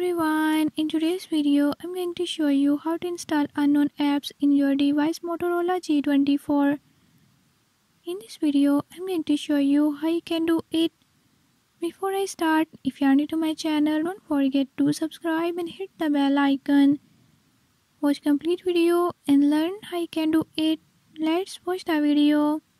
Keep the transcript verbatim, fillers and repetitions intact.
everyone, in today's video I'm going to show you how to install unknown apps in your device Motorola G twenty-four. In this video I'm going to show you how you can do it. Before I start, if you are new to my channel, don't forget to subscribe and hit the bell icon. Watch complete video and learn how you can do it. Let's watch the video.